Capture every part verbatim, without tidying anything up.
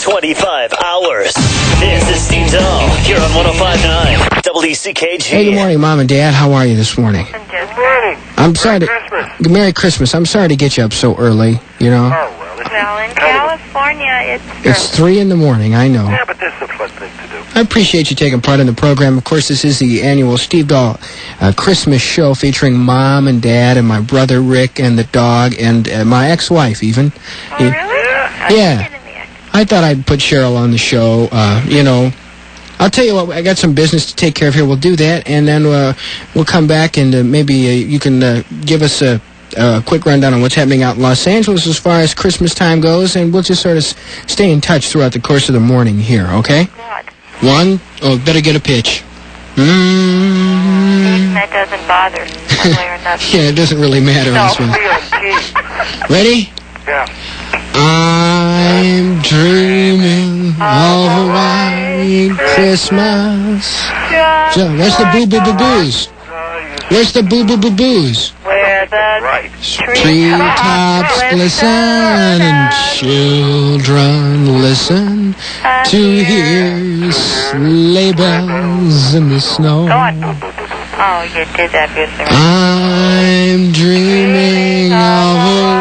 twenty-five hours. This is Steve Dahl here on one oh five point nine W C K G. Hey, good morning, Mom and Dad. How are you this morning? Good morning. I'm sorry Merry to... Christmas. Merry Christmas. I'm sorry to get you up so early, you know. Oh, well, it's Well, in kind of California, it's It's three in the morning, I know. a, yeah, but this is a fun thing to do. I appreciate you taking part in the program. Of course, this is the annual Steve Dahl uh, Christmas show featuring Mom and Dad and my brother Rick and the dog and uh, my ex-wife even. Oh, really? Yeah. Oh, Yeah. she's in the act. I thought I'd put Cheryl on the show. Uh, you know, I'll tell you what, I got some business to take care of here. We'll do that, and then uh, we'll come back and uh, maybe uh, you can uh, give us a, a quick rundown on what's happening out in Los Angeles as far as Christmas time goes, and we'll just sort of s- stay in touch throughout the course of the morning here, okay? What? One, oh, better get a pitch. Mm. That doesn't bother one way or another. Yeah, it doesn't really matter on this one. Ready? Yeah. I'm dreaming of a white Christmas. So, where's the boo-boo-boo-boos? Where's the boo-boo-boo-boos? Where the Right. Treetops glisten and children listen to hear sleigh bells in the snow. Go on. Oh, you did that beautifully. I'm dreaming of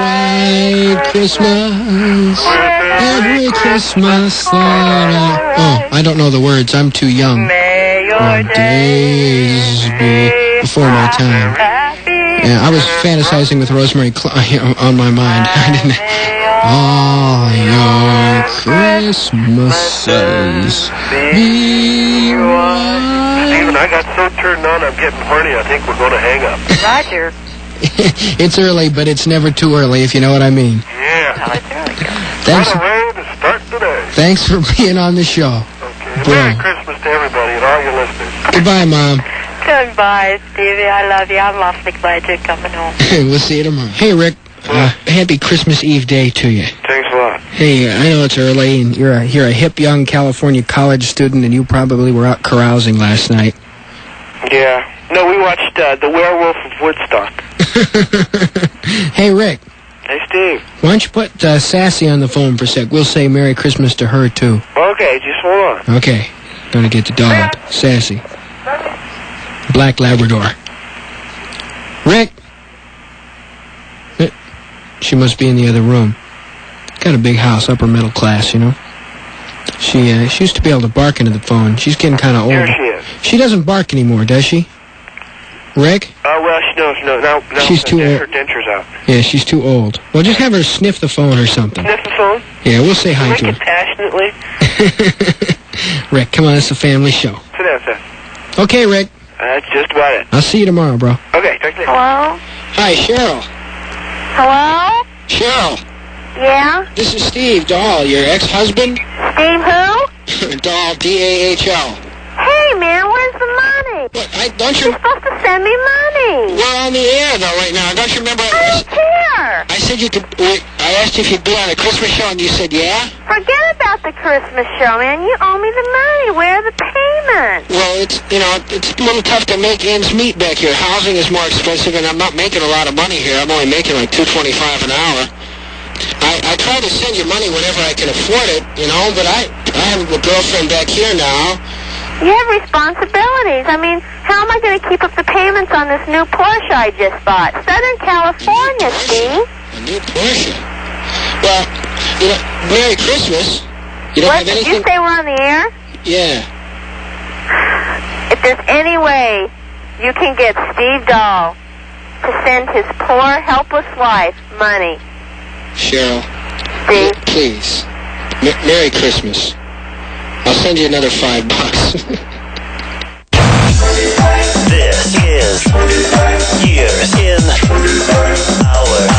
a white Christmas. Every Christmas that I... Oh, I don't know the words. I'm too young. May your Well, days be before my time. Yeah, I was fantasizing with Rosemary Cl- on my mind. I didn't... All your Christmases be white. Steven, I got so turned on, I'm getting horny. I think we're going to hang up. Roger. It's early, but it's never too early, if you know what I mean. Yeah. Oh, it's really good. Thanks, What a way to start today. thanks for being on the show. Okay. Boy. Merry Christmas to everybody and all your listeners. Goodbye, Mom. Goodbye, Stevie. I love you. I'm awfully glad you're coming home. We'll see you tomorrow. Hey, Rick. Uh, happy Christmas Eve day to you. Thanks a lot. Hey, I know it's early, and you're a, you're a hip, young California college student, and you probably were out carousing last night. Yeah. No, we watched uh, The Werewolf of Woodstock. Hey, Rick. Hey, Steve. Why don't you put uh, Sassy on the phone for a sec? We'll say Merry Christmas to her, too. Okay, just hold on. Okay. Gonna get the dog. Sassy. Black Labrador. Rick. Eh, She must be in the other room. Got a big house, upper middle class, you know. She uh, she used to be able to bark into the phone. She's getting kind of old. Here she is. She doesn't bark anymore, does she? Rick? Oh, well, she knows. No, now, now She's too her old. denture's out. Yeah, she's too old. Well, just have her sniff the phone or something. Sniff the phone? Yeah, we'll say hi Rick to it her. passionately. Rick, come on, it's a family show. Sit down, Seth. Okay, Rick. That's just about it. I'll see you tomorrow, bro. Okay, talk to you later. Hello? Hi, Cheryl. Hello? Cheryl, Yeah? this is Steve Dahl, your ex-husband. Steve who? Dahl, D A H L. Hey, man, where's the money? What, I, don't you... You're supposed to send me money. We're on the air, though, right now. Don't you remember... I don't care. I said you could... wait, I asked you if you'd be on a Christmas show, and you said yeah? Forget about the Christmas show, man. You owe me the money. Where are the payments? Well, it's, you know, it's a little tough to make ends meet back here. Housing is more expensive, and I'm not making a lot of money here. I'm only making like two twenty-five an hour. I, I try to send you money whenever I can afford it, you know, but I, I have a girlfriend back here now. You have responsibilities. I mean, how am I going to keep up the payments on this new Porsche I just bought? Southern California, Steve. A new Porsche. Well, you know, Merry Christmas. You don't What, have did anything... you say we're on the air? Yeah. If there's any way you can get Steve Dahl to send his poor, helpless wife money. Cheryl, Steve? please. M- Merry Christmas. I'll send you another five bucks. This is Years in Hours.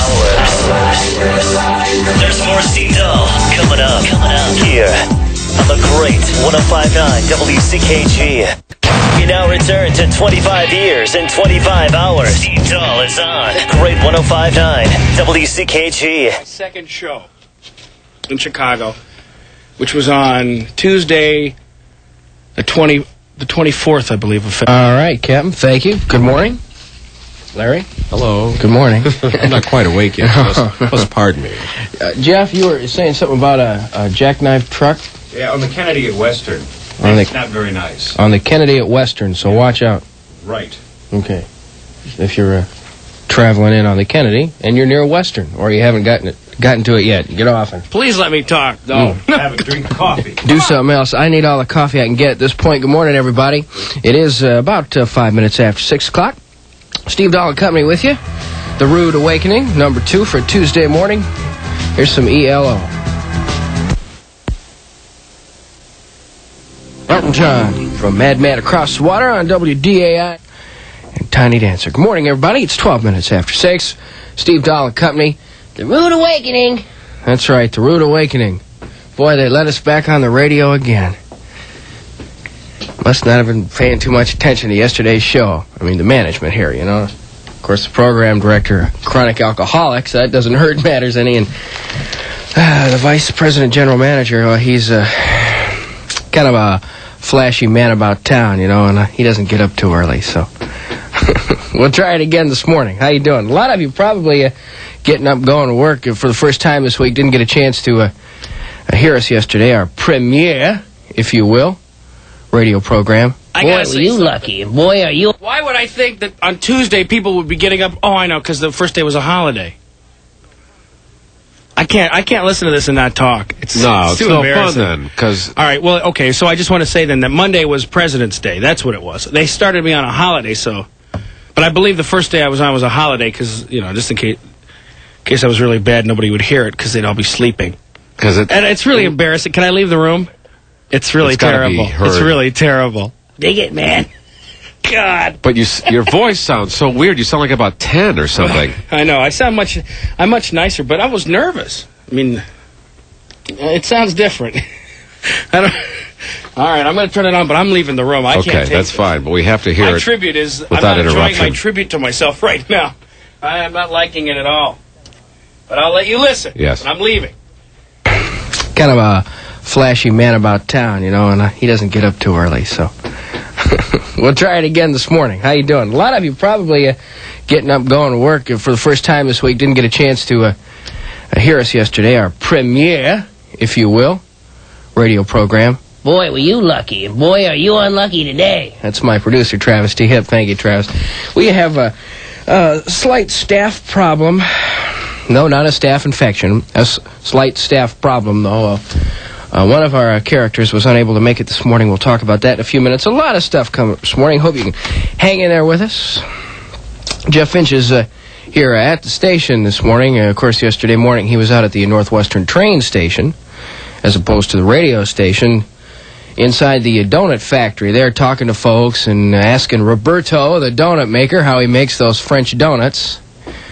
There's more Steve Dahl coming up, coming up here on the great one oh five point nine W C K G. We now return to twenty-five years in twenty-five hours. Steve Dahl is on great one oh five point nine W C K G. Second show in Chicago, which was on Tuesday, the twenty, the twenty-fourth, I believe. Of February. All right, Captain. Thank you. Good morning. Larry? Hello. Good morning. I'm not quite awake yet. Must, must pardon me. Uh, Jeff, you were saying something about a, a jackknife truck? Yeah, on the Kennedy at Western. On the, it's not very nice. On the Kennedy at Western, so watch out. Right. Okay. If you're uh, traveling in on the Kennedy and you're near Western, or you haven't gotten it, gotten to it yet, get off and Please let me talk, though. Mm. Have a drink of coffee. do something else. I need all the coffee I can get at this point. Good morning, everybody. It is uh, about uh, five minutes after six o'clock. Steve Dahl and Company with you. The Rude Awakening, number two for Tuesday morning. Here's some E L O. Elton John from Madman Across the Water on W D A I and Tiny Dancer. Good morning, everybody. It's twelve minutes after six. Steve Dahl and Company. The Rude Awakening. That's right, The Rude Awakening. Boy, they let us back on the radio again. Must not have been paying too much attention to yesterday's show. I mean, the management here, you know. Of course, the program director, chronic alcoholic, so that doesn't hurt matters any. And uh, the vice president general manager, well, he's uh, kind of a flashy man about town, you know, and uh, he doesn't get up too early, so. We'll try it again this morning. How you doing? A lot of you probably uh, getting up, going to work uh, for the first time this week. Didn't get a chance to uh, uh, hear us yesterday. Our premiere, if you will, radio program. I Boy, gotta were say you something. lucky. Boy, are you... Why would I think that on Tuesday people would be getting up? Oh, I know, because the first day was a holiday. I can't. I can't listen to this and not talk. It's No, it's it's too no fun embarrassing. then, because All right. Well, okay. So I just want to say then that Monday was President's Day. That's what it was. They started me on a holiday, so. But I believe the first day I was on was a holiday because, you know, just in case, in case I was really bad, nobody would hear it because they'd all be sleeping. because it, And it's really embarrassing. Can I leave the room? It's really It's gotta be terrible. heard. It's really terrible. Dig it, man. God. but you, s- your voice sounds so weird. You sound like about ten or something. I know. I sound much. I'm much nicer, but I was nervous. I mean, it sounds different. I don't. All right, I'm going to turn it on, but I'm leaving the room. I Okay, can't take that's this. fine, but we have to hear My it. tribute is. I'm without not enjoying interruption. my tribute to myself right now. I am not liking it at all. But I'll let you listen. Yes. But I'm leaving. Kind of a flashy man about town, you know, and uh, he doesn't get up too early, so. We'll try it again this morning. How you doing? A lot of you probably uh, getting up, going to work uh, for the first time this week. Didn't get a chance to uh, uh, hear us yesterday. Our premiere, if you will, radio program. Boy, were you lucky. Boy, are you unlucky today. That's my producer, Travis T. Hip. Thank you, Travis. We have a, a slight staff problem. No, not a staph infection. A s- slight staff problem, though. Uh, uh, one of our uh, characters was unable to make it this morning. We'll talk about that in a few minutes. A lot of stuff coming up this morning. Hope you can hang in there with us. Jeff Finch is uh, here uh, at the station this morning. Uh, of course, yesterday morning he was out at the Northwestern train station, as opposed to the radio station, inside the uh, donut factory. They're talking to folks and uh, asking Roberto, the donut maker, how he makes those French donuts.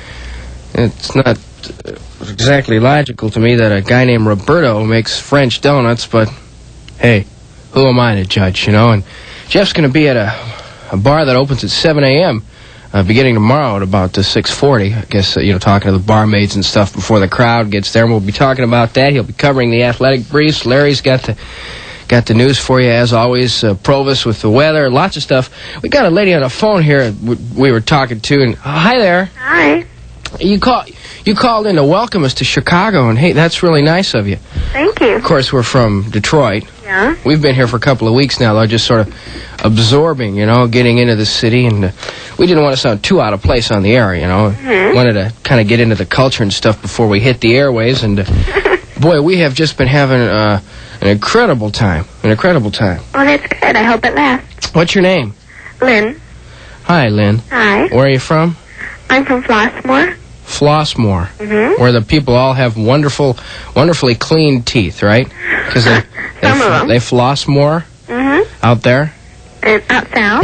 It's not uh, exactly logical to me that a guy named Roberto makes French donuts, but hey, who am I to judge, you know? And Jeff's going to be at a, a bar that opens at seven a.m., uh, beginning tomorrow at about uh, six forty. I guess, uh, you know, talking to the barmaids and stuff before the crowd gets there, and we'll be talking about that. He'll be covering the athletic briefs. Larry's got the got the news for you, as always. Uh, Provis with the weather, lots of stuff. We got a lady on the phone here we, we were talking to, and uh, hi there. Hi. You call, you called in to welcome us to Chicago, and hey, that's really nice of you. Thank you. Of course, we're from Detroit. Yeah. We've been here for a couple of weeks now, though, just sort of absorbing, you know, getting into the city, and uh, we didn't want to sound too out of place on the air, you know. Mhm. Wanted to kind of get into the culture and stuff before we hit the airways, and uh, boy, we have just been having uh, an incredible time, an incredible time. Well, that's good. I hope it lasts. What's your name? Lynn. Hi, Lynn. Hi. Where are you from? I'm from Flossmoor. Flossmoor, Mm-hmm. where the people all have wonderful, wonderfully clean teeth, right? Because they they, Some of fl- them. they floss more Mm-hmm. out there. It's out south.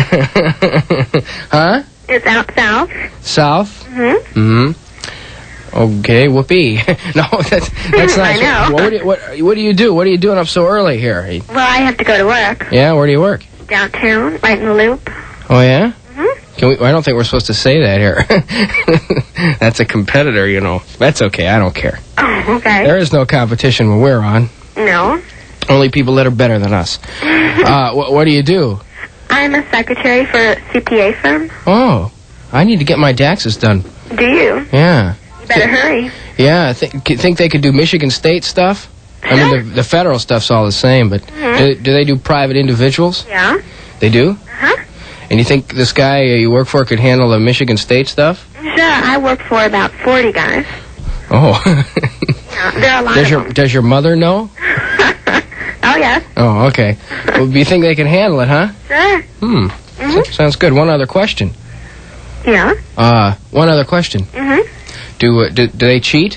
Huh? It's out south. South? Mm-hmm. Mm-hmm. Okay, whoopee. No, that's that's I nice. know. What, what, do you, what, what do you do? What are you doing up so early here? Well, I have to go to work. Yeah, where do you work? Downtown, right in the loop. Oh, yeah? Mm-hmm. Can we, I don't think we're supposed to say that here. That's a competitor, you know. That's okay, I don't care. Oh, okay. There is no competition when we're on. No. Only people that are better than us. Uh, wh- what do you do? I'm a secretary for a C P A firm. Oh, I need to get my taxes done. Do you? Yeah. You better hurry. Yeah, I think think they could do Michigan State stuff. I mean, the, the federal stuff's all the same, but Mm-hmm. do, do they do private individuals? Yeah. They do? Uh-huh. And you think this guy uh, you work for could handle the Michigan State stuff? Sure, I work for about forty guys. Oh. Yeah, there are a lot does of your them. Does your mother know? Oh, yes. Oh, okay. Well, do you think they can handle it, huh? Sure. Hmm. So- sounds good. One other question. Yeah. Uh, one other question. Mm-hmm. Do, uh, do do they cheat?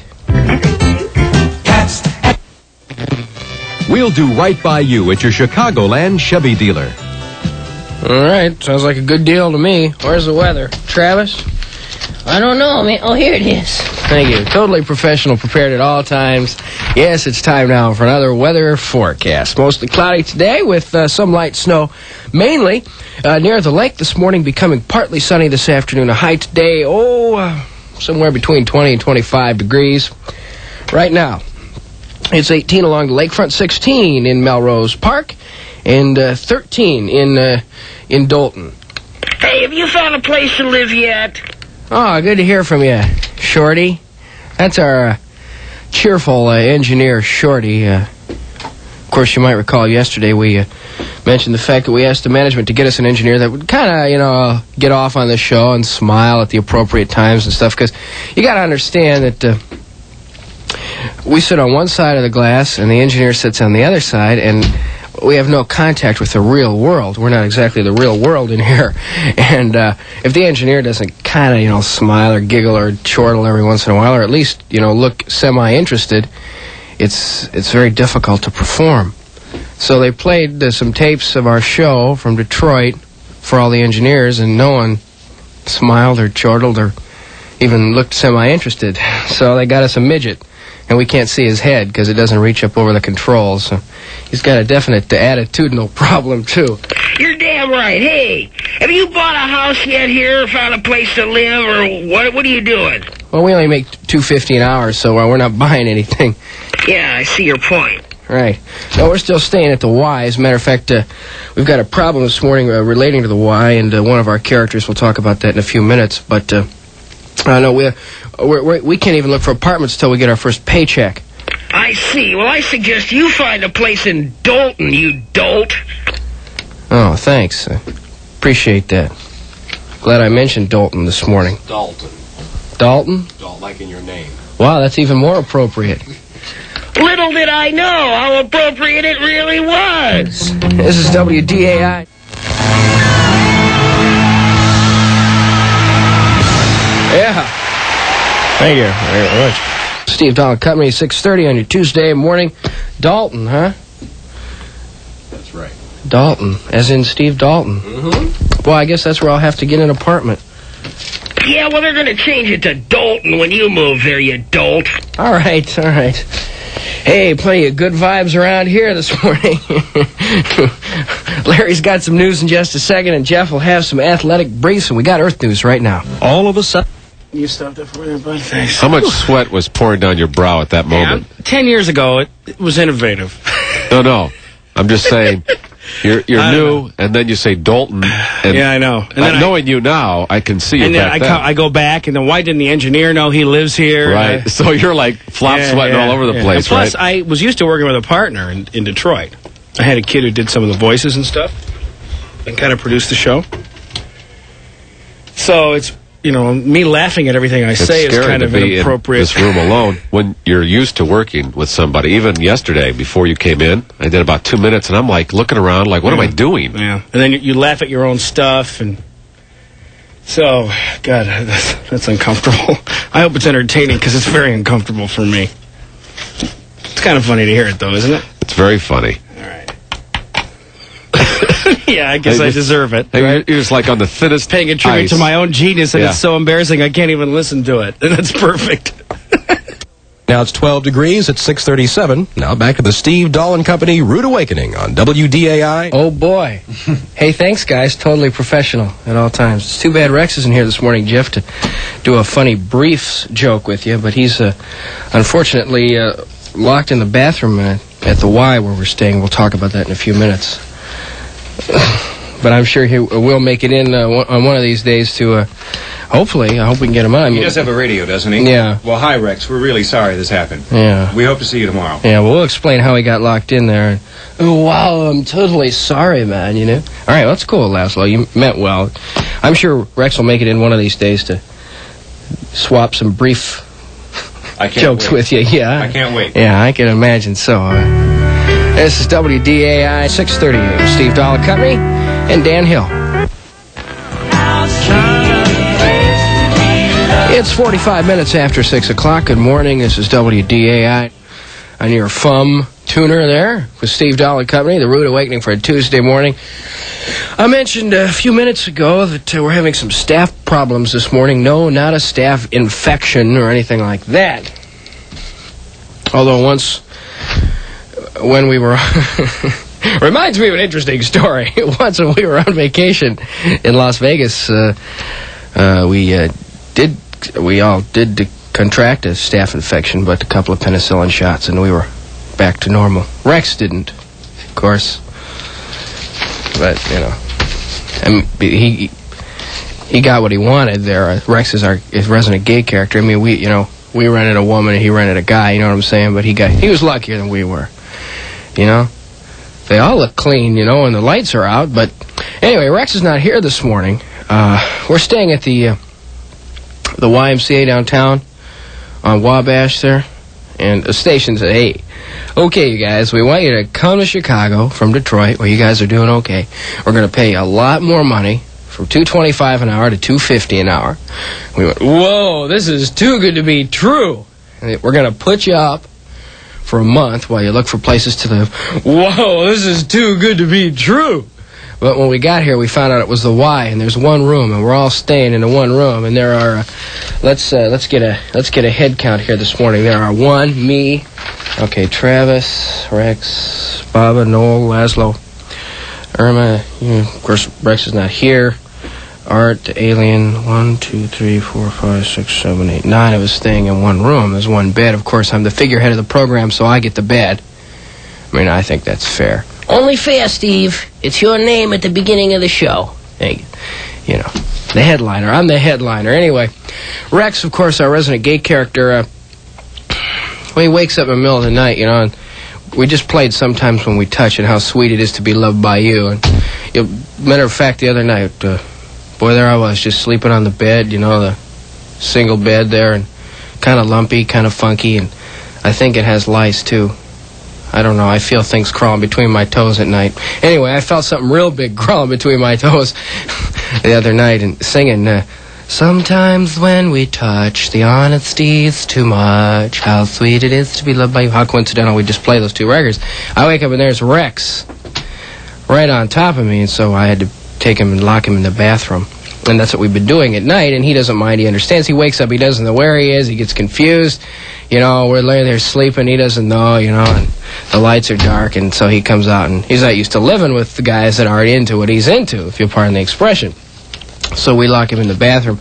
We'll do right by you at your Chicagoland Chevy dealer. All right. Sounds like a good deal to me. Where's the weather? Travis? I don't know, man. Oh, here it is. Thank you. Totally professional, prepared at all times. Yes, it's time now for another weather forecast. Mostly cloudy today with uh, some light snow, mainly uh, near the lake this morning, becoming partly sunny this afternoon. A high today, oh, uh, somewhere between twenty and twenty-five degrees. Right now, it's eighteen along the lakefront, sixteen in Melrose Park, and uh, thirteen in uh, in Dalton. Hey, have you found a place to live yet? Oh, good to hear from you, Shorty. That's our uh, cheerful uh, engineer, Shorty. Uh, of course, you might recall yesterday we uh, mentioned the fact that we asked the management to get us an engineer that would kind of, you know, uh, get off on the show and smile at the appropriate times and stuff, because you got to understand that uh, we sit on one side of the glass and the engineer sits on the other side, and we have no contact with the real world. We're not exactly the real world in here. And uh, if the engineer doesn't kind of, you know, smile or giggle or chortle every once in a while, or at least, you know, look semi-interested, it's it's very difficult to perform. So they played uh, some tapes of our show from Detroit for all the engineers, and no one smiled or chortled or even looked semi-interested. So they got us a midget. And we can't see his head because it doesn't reach up over the controls. So he's got a definite attitudinal problem, too. You're damn right. Hey, have you bought a house yet here, or found a place to live, or what What are you doing? Well, we only make two fifty an hour, so uh, we're not buying anything. Yeah, I see your point. Right. No, we're still staying at the Y. As a matter of fact, uh, we've got a problem this morning uh, relating to the Y, and uh, one of our characters will talk about that in a few minutes. But, uh, I know we're, we're, we're, we can't even look for apartments till we get our first paycheck. I see. Well, I suggest you find a place in Dalton, you dolt. Oh, thanks. I appreciate that. Glad I mentioned Dalton this morning. Dalton. Dalton? Dalton, like in your name. Wow, that's even more appropriate. Little did I know how appropriate it really was. This is W D A I. Yeah. Thank you very much. Steve Dahl Company, six thirty on your Tuesday morning. Dalton, huh? That's right. Dalton, as in Steve Dalton. Mm-hmm. Well, I guess that's where I'll have to get an apartment. Yeah, well, they're going to change it to Dalton when you move there, you dolt. All right, all right. Hey, plenty of good vibes around here this morning. Larry's got some news in just a second, and Jeff will have some athletic briefs, and we got Earth news right now. All of a sudden. You stopped it for me, bud? Thanks. How much sweat was pouring down your brow at that moment? Yeah, ten years ago, it, it was innovative. No, no. I'm just saying, you're you're I new, know. and then you say Dalton. And Yeah, I know. And uh, then I- knowing you now, I can see you And then back I, then. co- I go back, and then why didn't the engineer know he lives here? Right. Uh, So you're like flop yeah, sweating yeah, all over the yeah. place, And plus, right? I was used to working with a partner in, in Detroit. I had a kid who did some of the voices and stuff and kind of produced the show. So it's, you know, me laughing at everything I It's say is scary kind to of be in inappropriate. this room alone when you're used to working with somebody. Even yesterday, before you came in, I did about two minutes, and I'm like looking around, like, what am I doing? Yeah. And then you, you laugh at your own stuff, and so, God, that's, that's uncomfortable. I hope it's entertaining, because it's very uncomfortable for me. It's kind of funny to hear it, though, isn't it? It's very funny. All right. Yeah, I guess Hey, I just- deserve it. Hey, you're, you're just like on the thinnest Paying a tribute ice. to my own genius, and Yeah. it's so embarrassing I can't even listen to it. And that's perfect. Now it's twelve degrees at six thirty-seven. Now back to the Steve Dahl and Company Rude Awakening on W D A I. Oh, boy. Hey, thanks, guys. Totally professional at all times. It's too bad Rex isn't here this morning, Jeff, to do a funny briefs joke with you, but he's uh, unfortunately uh, locked in the bathroom uh, at the Y where we're staying. We'll talk about that in a few minutes. But I'm sure he will make it in uh, on one of these days to uh, Hopefully. I hope we can get him on. He does have a radio, doesn't he? Yeah. Well, hi, Rex. We're really sorry this happened. Yeah. We hope to see you tomorrow. Yeah, well, we'll explain how he got locked in there. Oh, wow, I'm totally sorry, man, you know? All right, well, that's cool, Laszlo. You meant well. I'm sure Rex will make it in one of these days to swap some brief I can't jokes wait. with you. Yeah. I can't wait. Yeah, I can imagine so. Uh, this is W D A I six thirty. Steve Dahl and Company and Dan Hill. It's forty-five minutes after six o'clock. Good morning. This is W D A I on your F U M tuner there with Steve Dahl and Company, the Rude Awakening for a Tuesday morning. I mentioned a few minutes ago that uh, we're having some staff problems this morning. No, not a staff infection or anything like that. Although once, when we were... reminds me of an interesting story. Once when we were on vacation in Las Vegas, uh, uh, we uh, did... We all did contract a staph infection, but a couple of penicillin shots, and we were back to normal. Rex didn't, of course. But, you know, and he he got what he wanted there. Rex is our is resident gay character. I mean, we, you know, we rented a woman and he rented a guy, you know what I'm saying? But he got he was luckier than we were, you know? They all look clean, you know, and the lights are out. But anyway, Rex is not here this morning. Uh, we're staying at the... Uh, the Y M C A downtown on Wabash there, and the station said, hey, okay, you guys, we want you to come to Chicago from Detroit, where you guys are doing okay. We're going to pay a lot more money, from two twenty-five an hour to two fifty an hour. We went, whoa, this is too good to be true. And we're going to put you up for a month while you look for places to live. Whoa, this is too good to be true. But when we got here, we found out it was the Y, and there's one room, and we're all staying in the one room. And there are, uh, let's uh, let's get a let's get a head count here this morning. There are one, me, okay, Travis, Rex, Baba, Noel, Laszlo, Irma. You know, of course, Rex is not here. Art, the alien. One, two, three, four, five, six, seven, eight, nine of us staying in one room. There's one bed. Of course, I'm the figurehead of the program, so I get the bed. I mean, I think that's fair. Only fair, Steve. It's your name at the beginning of the show. Hey, you know, the headliner. I'm the headliner. Anyway, Rex, of course, our resident gay character, uh, when he wakes up in the middle of the night, you know, and we just played Sometimes When We Touch and how sweet it is to be loved by you. And, you know, matter of fact, the other night, uh, boy, there I was, just sleeping on the bed, you know, the single bed there, and kind of lumpy, kind of funky, and I think it has lice, too. I don't know. I feel things crawling between my toes at night. Anyway, I felt something real big crawling between my toes the other night and singing, uh, Sometimes when we touch, the honesty's too much. How sweet it is to be loved by you. How coincidental we just play those two records. I wake up and there's Rex right on top of me, and so I had to take him and lock him in the bathroom. And that's what we've been doing at night, and he doesn't mind. He understands. He wakes up. He doesn't know where he is. He gets confused. You know, we're laying there sleeping. He doesn't know, you know, and the lights are dark, and so he comes out, and he's not used to living with the guys that aren't into what he's into, if you'll pardon the expression. So we lock him in the bathroom.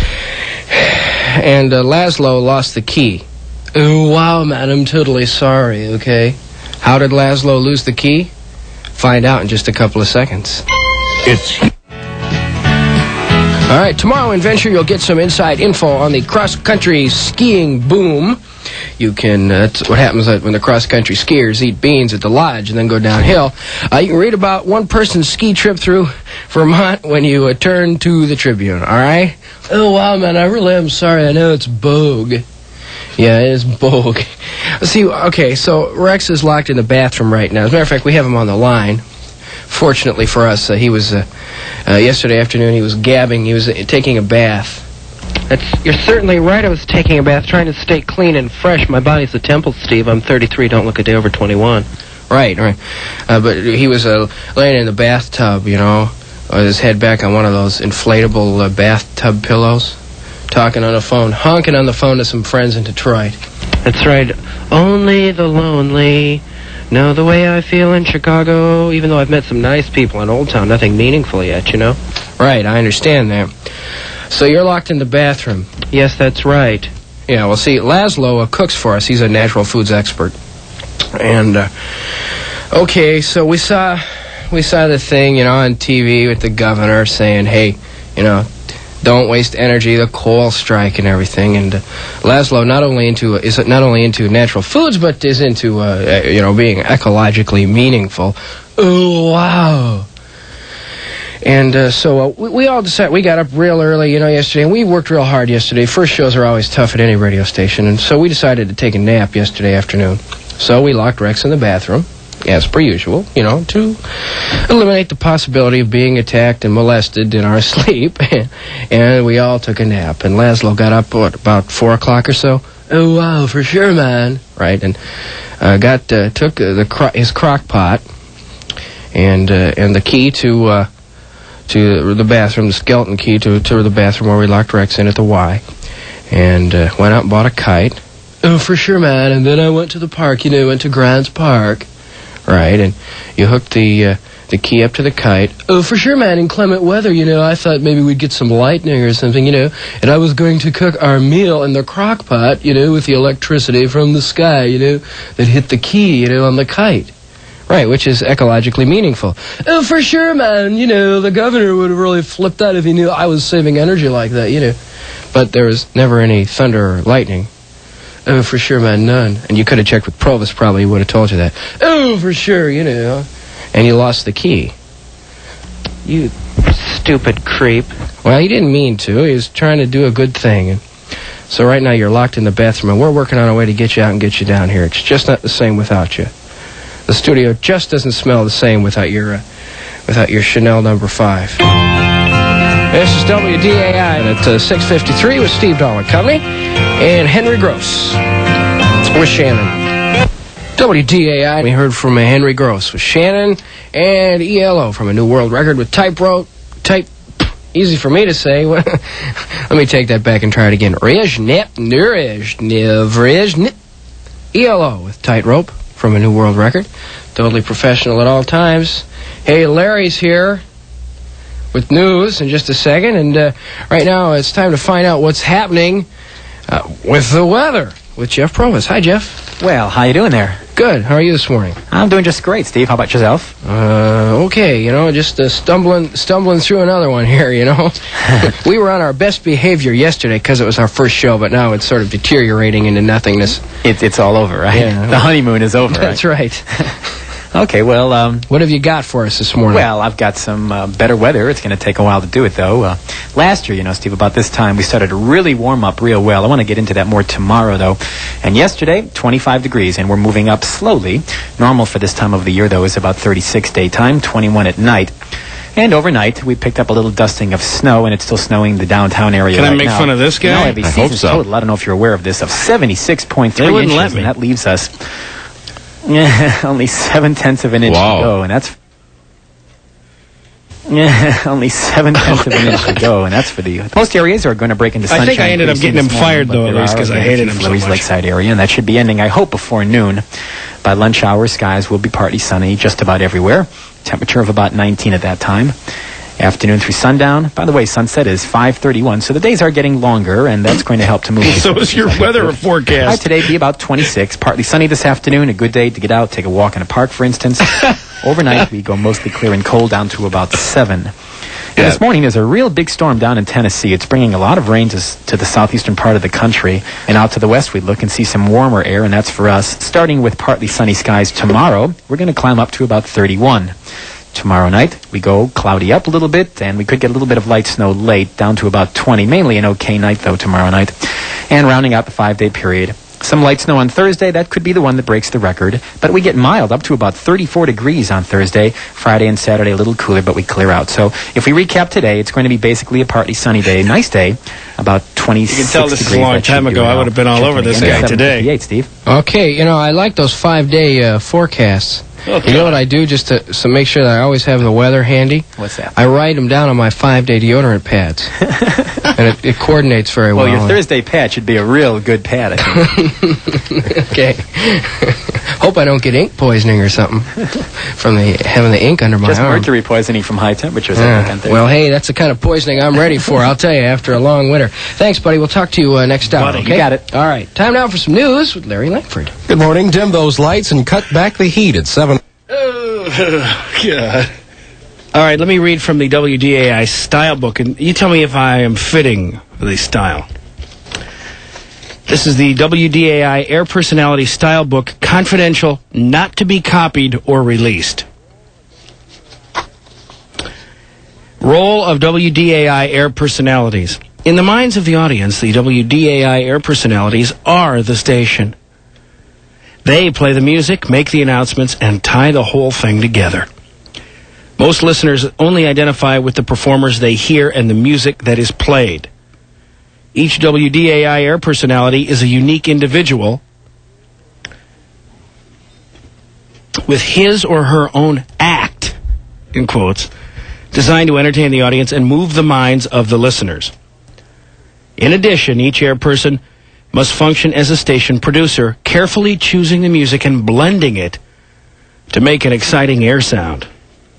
And uh, Laszlo lost the key. Oh, wow, man, I'm totally sorry, okay? How did Laszlo lose the key? Find out in just a couple of seconds. It's... All right, tomorrow in Venture, you'll get some inside info on the cross-country skiing boom. You can, uh, that's what happens when the cross-country skiers eat beans at the lodge and then go downhill. Uh, you can read about one person's ski trip through Vermont when you uh, turn to the Tribune, all right? Oh, wow, man, I really am sorry. I know it's Bogue. Yeah, it is Bogue. See, okay, so Rex is locked in the bathroom right now. As a matter of fact, we have him on the line. Fortunately for us, uh, he was, uh, uh, yesterday afternoon, he was gabbing. He was uh, taking a bath. That's, you're certainly right. I was taking a bath, trying to stay clean and fresh. My body's a temple, Steve. I'm thirty-three. Don't look a day over twenty-one. Right, right. Uh, but he was uh, laying in the bathtub, you know, with his head back on one of those inflatable uh, bathtub pillows, talking on the phone, honking on the phone to some friends in Detroit. That's right. Only the lonely know the way I feel in Chicago, even though I've met some nice people in Old Town. Nothing meaningful yet, you know? Right, I understand that. So you're locked in the bathroom. Yes, that's right. Yeah, well, see, Laszlo uh, cooks for us. He's a natural foods expert. And, uh, okay, so we saw we saw the thing, you know, on T V with the governor saying, hey, you know, don't waste energy, the coal strike and everything. And uh, Laszlo not only into is not only into natural foods, but is into uh, you know being ecologically meaningful. Oh wow! And uh, so uh, we, we all decided, we got up real early, you know, yesterday, and we worked real hard yesterday. First shows are always tough at any radio station, and so we decided to take a nap yesterday afternoon. So we locked Rex in the bathroom, as per usual, you know, to eliminate the possibility of being attacked and molested in our sleep. And we all took a nap, and Laszlo got up, what, about four o'clock or so? Oh, wow, for sure, man. Right, and uh, got, uh, took uh, the cro his crock pot and, uh, and the key to... Uh, to the bathroom, the skeleton key to, to the bathroom where we locked Rex in at the Y, and uh, went out and bought a kite. Oh, for sure, man. And then I went to the park, you know, went to Grants Park, right, and you hooked the uh, the key up to the kite. Oh, for sure, man, in clement weather, you know, I thought maybe we'd get some lightning or something, you know, and I was going to cook our meal in the crock pot, you know, with the electricity from the sky, you know, that hit the key, you know, on the kite. Right, which is ecologically meaningful. Oh, for sure, man. You know, the governor would have really flipped out if he knew I was saving energy like that, you know. But there was never any thunder or lightning. Oh, for sure, man, none. And you could have checked with Provost, probably would have told you that. Oh, for sure, you know. And you lost the key. You stupid creep. Well, he didn't mean to. He was trying to do a good thing. And so right now you're locked in the bathroom, and we're working on a way to get you out and get you down here. It's just not the same without you. The studio just doesn't smell the same without your uh, without your Chanel number five. This is W D A I at uh, six fifty-three with Steve Dahl and Company and Henry Gross with Shannon. W D A I, we heard from uh, Henry Gross with Shannon and E L O from a new world record with type wrote type. Easy for me to say. Let me take that back and try it again. E L O with Tightrope from a new world record. Totally professional at all times. Hey, Larry's here with news in just a second. And uh, right now it's time to find out what's happening uh, with the weather with Jeff Provost. Hi, Jeff. Well, how you doing there? Good. How are you this morning? I'm doing just great, Steve. How about yourself? Uh, okay. You know, just uh, stumbling stumbling through another one here, you know. We were on our best behavior yesterday because it was our first show, but now it's sort of deteriorating into nothingness. It's, it's all over, right? Yeah. The honeymoon is over, That's right. Okay, well... Um, what have you got for us this morning? Well, I've got some uh, better weather. It's going to take a while to do it, though. Uh, last year, you know, Steve, about this time, we started to really warm up real well. I want to get into that more tomorrow, though. And yesterday, twenty-five degrees, and we're moving up slowly. Normal for this time of the year, though, is about thirty-six daytime, twenty-one at night. And overnight, we picked up a little dusting of snow, and it's still snowing the downtown area Can right I make now. fun of this guy? No, I, have a I season hope so. Total, I don't know if you're aware of this, of seventy-six point three They wouldn't inches, let me. and that leaves us... Yeah, only seven-tenths of an inch Wow. to go, and that's... Yeah, only seven-tenths of an inch to go, and that's for the... Most areas are going to break into I sunshine. think I ended up pretty soon getting this him morning, fired, but though, there at least, are 'cause I a hated few him so flurries much. Lakeside area, and that should be ending, I hope, before noon. By lunch hour, skies will be partly sunny just about everywhere. Temperature of about nineteen at that time. Afternoon through sundown. By the way, sunset is five thirty-one, so the days are getting longer, and that's going to help to move. So is your weather forecast. High today be about twenty-six. Partly sunny this afternoon. A good day to get out, take a walk in a park, for instance. Overnight, we go mostly clear and cold down to about seven. And Yeah. this morning, there's a real big storm down in Tennessee. It's bringing a lot of rain to, s- to the southeastern part of the country. And out to the west, we look and see some warmer air, and that's for us. Starting with partly sunny skies tomorrow, we're going to climb up to about thirty-one. Tomorrow night, we go cloudy up a little bit, and we could get a little bit of light snow late, down to about twenty. Mainly an okay night, though, tomorrow night. And rounding out the five-day period, some light snow on Thursday. That could be the one that breaks the record. But we get mild, up to about thirty-four degrees on Thursday. Friday and Saturday, a little cooler, but we clear out. So if we recap today, it's going to be basically a partly sunny day. Nice day, about twenty-six You can tell this is a degrees. long That should time be ago. I around. would have been all over this Again, guy today. seven fifty-eight, Steve. Okay, you know, I like those five-day uh, forecasts. Okay. You know what I do just to so make sure that I always have the weather handy? What's that? I write them down on my five-day deodorant pads. And it, it coordinates very well. Well, your Thursday pad should be a real good pad, I think. Okay. Hope I don't get ink poisoning or something from the having the ink under my Just arm. mercury poisoning from high temperatures, I think, Yeah. on Thursday. Well, hey, that's the kind of poisoning I'm ready for, I'll tell you, after a long winter. Thanks, buddy. We'll talk to you uh, next hour, Buddy, okay? you got it. All right. Time now for some news with Larry Langford. Good morning. Dim those lights and cut back the heat at seven. Oh, God. All right, let me read from the W D A I style book, and you tell me if I am fitting for the style. This is the W D A I Air Personality Style Book, confidential, not to be copied or released. Role of W D A I Air Personalities. In the minds of the audience, the W D A I Air Personalities are the station. They play the music, make the announcements, and tie the whole thing together. Most listeners only identify with the performers they hear and the music that is played. Each W D A I Air Personality is a unique individual with his or her own act, in quotes, designed to entertain the audience and move the minds of the listeners. In addition, each air person must function as a station producer, carefully choosing the music and blending it to make an exciting air sound.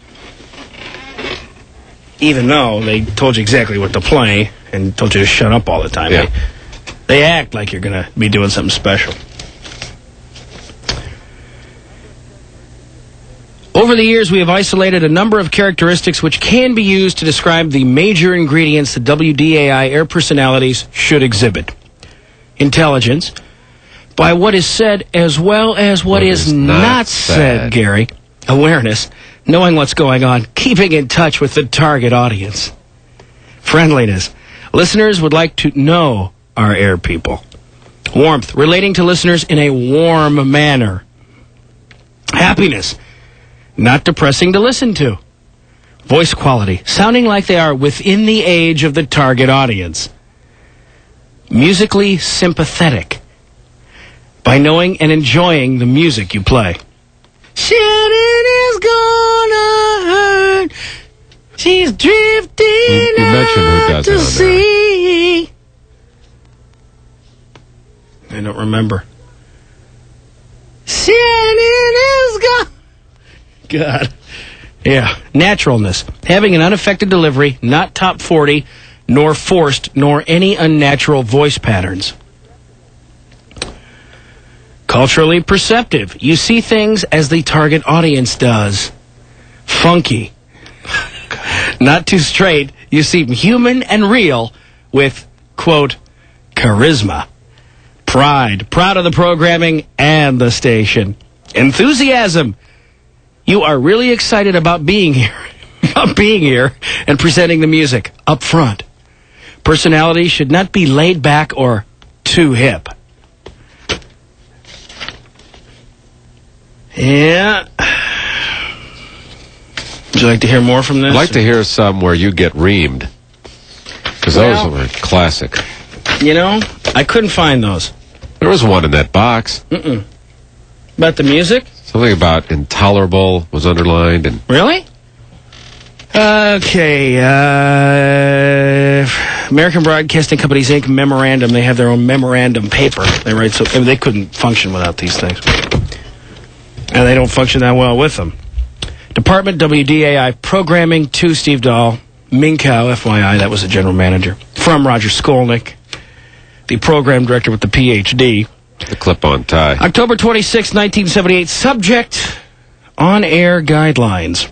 Even though they told you exactly what to play and told you to shut up all the time. Yeah. They, they act like you're going to be doing something special. Over the years, we have isolated a number of characteristics which can be used to describe the major ingredients that W D A I air personalities should exhibit. Intelligence, by what is said as well as what, what is, is not, not said, said, Gary. Awareness, knowing what's going on, keeping in touch with the target audience. Friendliness, listeners would like to know our air people. Warmth, relating to listeners in a warm manner. Happiness, not depressing to listen to. Voice quality, sounding like they are within the age of the target audience. Musically sympathetic, by knowing and enjoying the music you play. Shannon is gonna hurt. She's drifting you, you mentioned who does to it on sea. I don't remember. Shannon is gone. God. Yeah. Naturalness. Having an unaffected delivery, not top forty, nor forced, nor any unnatural voice patterns. Culturally perceptive. You see things as the target audience does. Funky. Not too straight. You seem human and real with, quote, charisma. Pride. Proud of the programming and the station. Enthusiasm. You are really excited about being here. About being here and presenting the music up front. Personality should not be laid back or too hip. Yeah. Would you like to hear more from this? I'd like to hear some where you get reamed. Because Well- those were classic. You know, I couldn't find those. There was one in that box. Mm-mm. About the music? Something about intolerable was underlined. And Really? Okay. Uh, American Broadcasting Companies, Incorporated memorandum. They have their own memorandum paper. They write so they couldn't function without these things. And they don't function that well with them. Department W D A I Programming to Steve Dahl. Minkow, F Y I, that was the general manager. From Roger Skolnick, the program director with the P H D. the clip-on tie. October twenty-sixth, nineteen seventy-eight. Subject, on-air guidelines.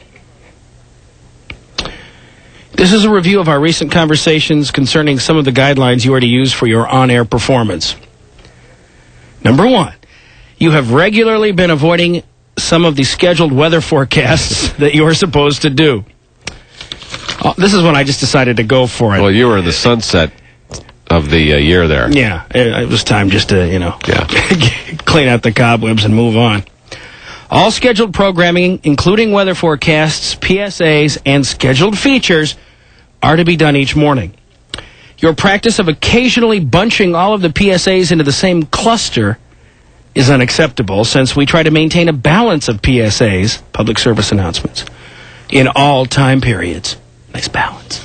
This is a review of our recent conversations concerning some of the guidelines you are to use for your on-air performance. Number one, you have regularly been avoiding some of the scheduled weather forecasts that you are supposed to do. Uh, this is when I just decided to go for it. Well, you were in the sunset of the uh, year there. Yeah, it, it was time just to, you know, Yeah. clean out the cobwebs and move on. All scheduled programming, including weather forecasts, P S As, and scheduled features, are to be done each morning. Your practice of occasionally bunching all of the P S As into the same cluster is unacceptable, since we try to maintain a balance of P S As, public service announcements, in all time periods. Nice balance.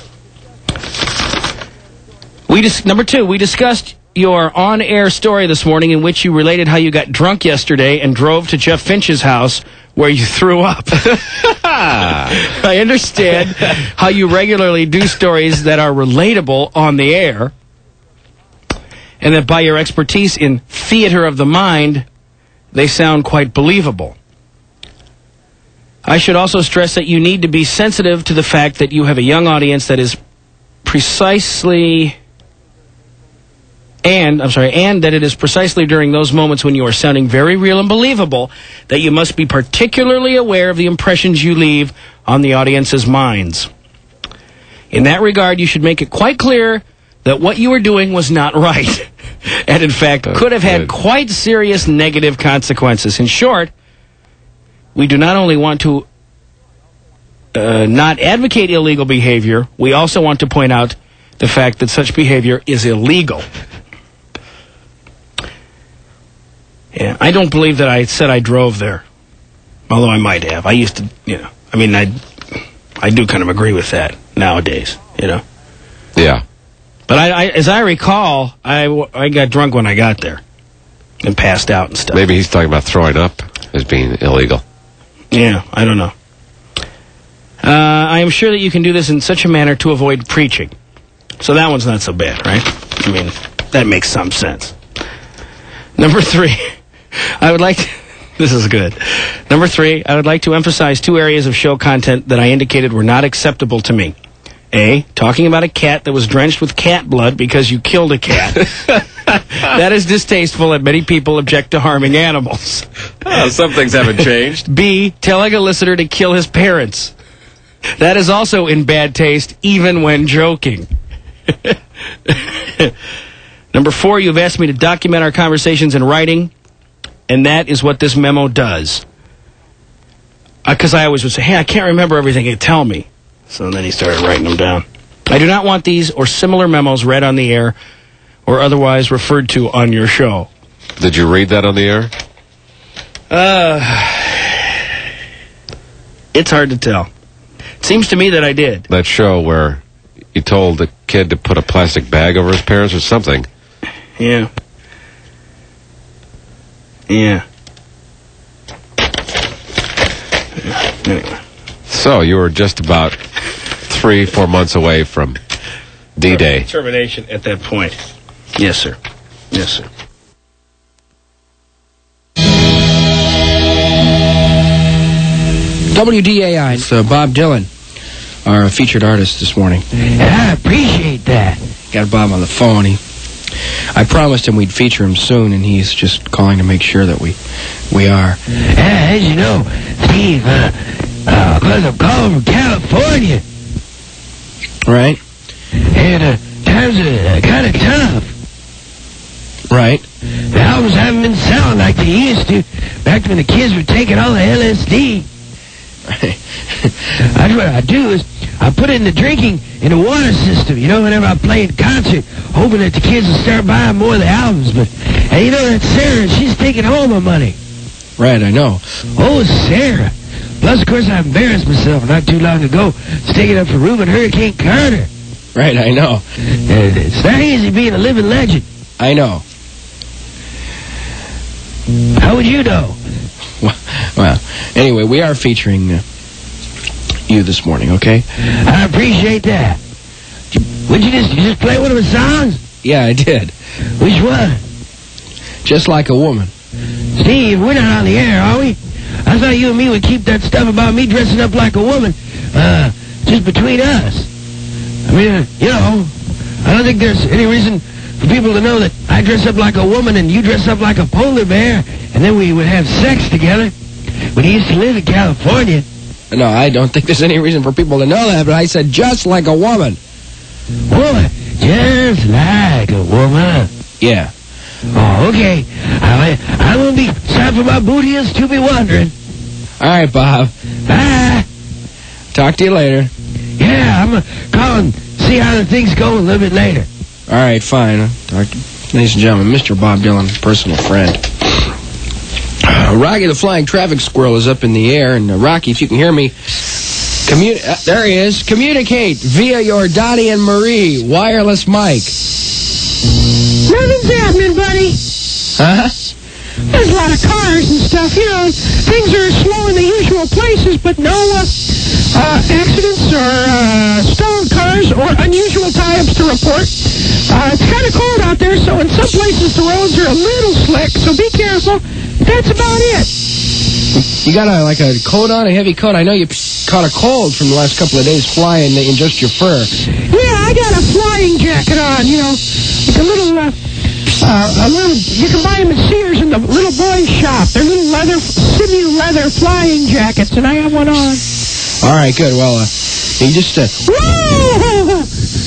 We dis- Number two, we discussed your on-air story this morning in which you related how you got drunk yesterday and drove to Jeff Finch's house where you threw up. I understand how you regularly do stories that are relatable on the air, and that by your expertise in theater of the mind, they sound quite believable. I should also stress that you need to be sensitive to the fact that you have a young audience that is precisely... And, I'm sorry, and that it is precisely during those moments when you are sounding very real and believable that you must be particularly aware of the impressions you leave on the audience's minds. In that regard, you should make it quite clear that what you were doing was not right, and in fact could have had quite serious negative consequences. In short, we do not only want to uh, not advocate illegal behavior, we also want to point out the fact that such behavior is illegal. Yeah, I don't believe that I said I drove there, although I might have. I used to, you know, I mean, I, I do kind of agree with that nowadays, you know. Yeah. But I, I, as I recall, I, I got drunk when I got there and passed out and stuff. Maybe he's talking about throwing up as being illegal. Yeah, I don't know. Uh, I am sure that you can do this in such a manner to avoid preaching. So that one's not so bad, right? I mean, that makes some sense. Number three, I would like to, this is good. Number three, I would like to emphasize two areas of show content that I indicated were not acceptable to me. A, talking about a cat that was drenched with cat blood because you killed a cat. That is distasteful, and many people object to harming animals. Oh, some things haven't changed. B, telling a listener to kill his parents. That is also in bad taste, even when joking. Number four, you've asked me to document our conversations in writing, and that is what this memo does. Because uh, I always would say, hey, I can't remember everything you tell me. So then he started writing them down. I do not want these or similar memos read on the air or otherwise referred to on your show. Did you read that on the air? Uh, it's hard to tell. It seems to me that I did. That show where you told the kid to put a plastic bag over his parents or something. Yeah. Yeah. Anyway. So you were just about three, four months away from D-Day. Termination at that point. Yes, sir. Yes, sir. W D A I, it's uh, Bob Dylan, our featured artist this morning. And I appreciate that. Got Bob on the phone. He, I promised him we'd feature him soon, and he's just calling to make sure that we we are. Yeah, as you know, Steve, uh, uh, cause I'm calling from California. Right. And uh, times are uh, kind of tough. Right. The albums haven't been selling like they used to back when the kids were taking all the L S D. That's what I do is I put it in the drinking in the water system, you know, whenever I play in concert, hoping that the kids will start buying more of the albums. But, hey, you know, that Sarah, she's taking all my money. Right, I know. Oh, Sarah. Plus, of course, I embarrassed myself not too long ago sticking up for Reuben Hurricane Carter. Right, I know. Uh, it's not easy being a living legend. I know. How would you know? Well, anyway, we are featuring uh, you this morning, okay? I appreciate that. Would you just, you just play one of the songs? Yeah, I did. Which one? Just Like a Woman. Steve, we're not on the air, are we? I thought you and me would keep that stuff about me dressing up like a woman uh, just between us. I mean, uh, you know, I don't think there's any reason for people to know that I dress up like a woman and you dress up like a polar bear, and then we would have sex together. When he used to live in California. No, I don't think there's any reason for people to know that, but I said just like a woman. Woman, just like a woman. Yeah. Oh, okay. I, I won't be sorry for my bootiest to be wondering. All right, Bob. Bye. Talk to you later. Yeah, I'm going to call and see how the things go a little bit later. All right, fine. Talk to, ladies and gentlemen, Mister Bob Dylan, personal friend. Rocky the Flying Traffic Squirrel is up in the air, and uh, Rocky, if you can hear me, commu uh, there he is. Communicate via your Donnie and Marie wireless mic. Nothing's happening, buddy. Huh? There's a lot of cars and stuff, you know. Things are slow in the usual places, but no uh, uh, accidents or uh, stolen cars or unusual tie-ups to report. Uh, it's kind of cold out there, so in some places the roads are a little slick, so be careful. That's about it. You got a, like a coat on, a heavy coat? I know you caught a cold from the last couple of days flying in just your fur. Yeah, I got a flying jacket on, you know, like a little, uh, uh, a little, you can buy them at Sears in the little boys shop. They're little leather, sinew leather flying jackets, and I have one on. All right, good. Well, uh, you just, uh... Whoa!